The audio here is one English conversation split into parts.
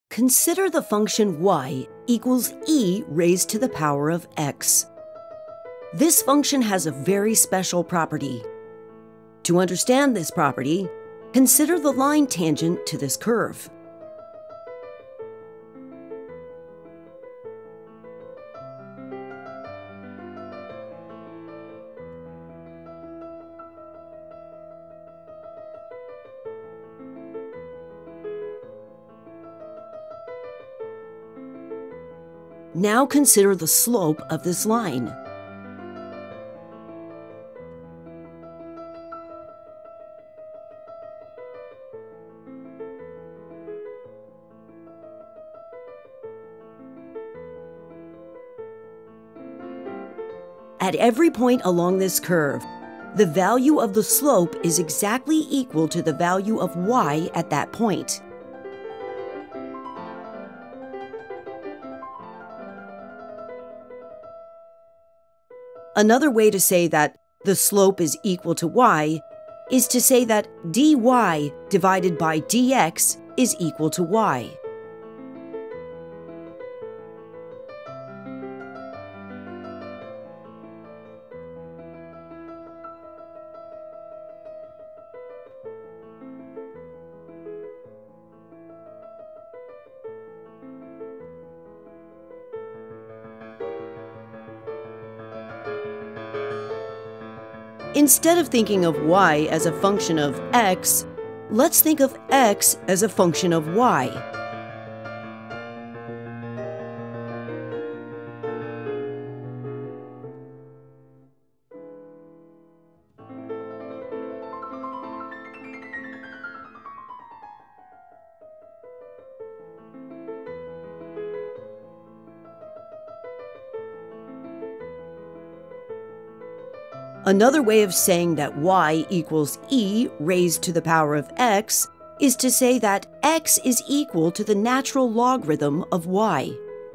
Consider the function y equals e raised to the power of x. This function has a very special property. To understand this property, consider the line tangent to this curve. Now consider the slope of this line. At every point along this curve, the value of the slope is exactly equal to the value of y at that point. Another way to say that the slope is equal to y is to say that dy divided by dx is equal to y. Instead of thinking of y as a function of x, let's think of x as a function of y. Another way of saying that y equals e raised to the power of x is to say that x is equal to the natural logarithm of y.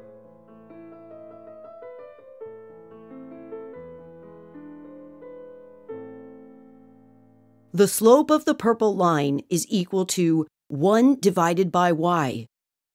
The slope of the purple line is equal to 1 divided by y.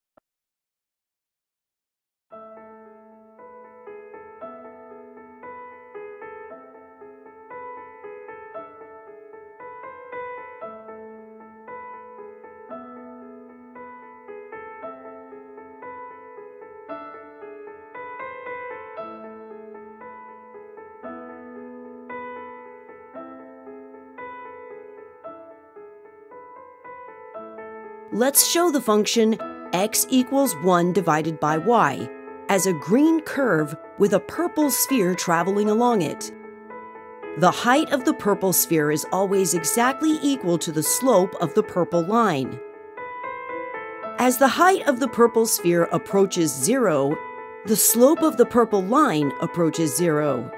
Let's show the function x equals 1 divided by y as a green curve with a purple sphere traveling along it. The height of the purple sphere is always exactly equal to the slope of the purple line. As the height of the purple sphere approaches 0, the slope of the purple line approaches 0.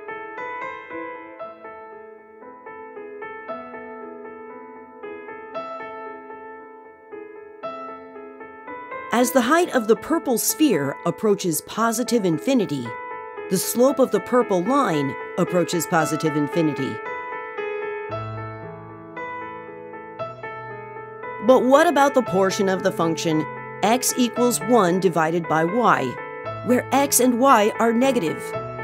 As the height of the purple sphere approaches positive infinity, the slope of the purple line approaches positive infinity. But what about the portion of the function x equals 1 divided by y, where x and y are negative?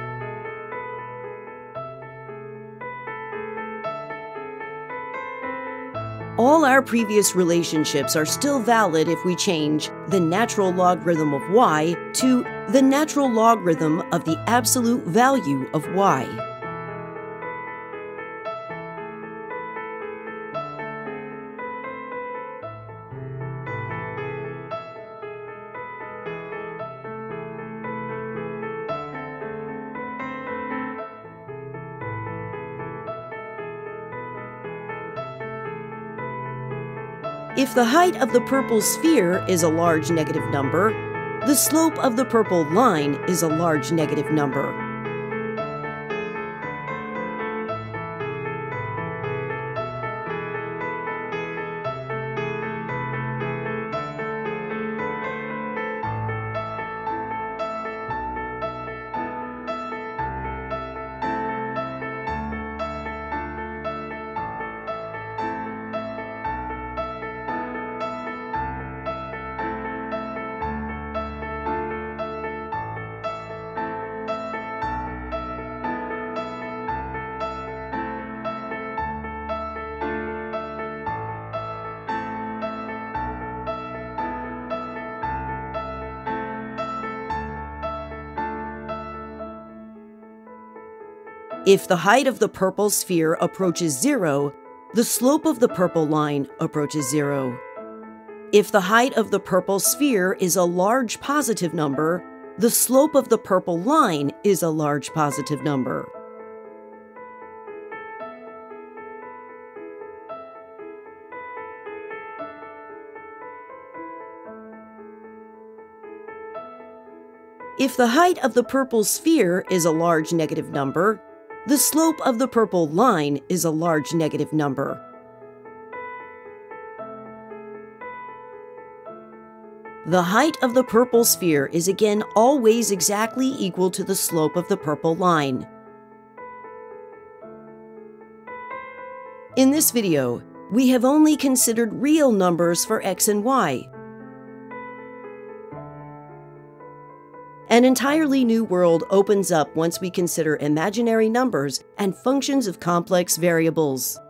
All our previous relationships are still valid if we change the natural logarithm of y to the natural logarithm of the absolute value of y. If the height of the purple sphere is a large negative number, the slope of the purple line is a large negative number. If the height of the purple sphere approaches 0, the slope of the purple line approaches 0. If the height of the purple sphere is a large positive number, the slope of the purple line is a large positive number. If the height of the purple sphere is a large negative number, the slope of the purple line is a large negative number. The height of the purple sphere is again always exactly equal to the slope of the purple line. In this video, we have only considered real numbers for x and y. An entirely new world opens up once we consider imaginary numbers and functions of complex variables.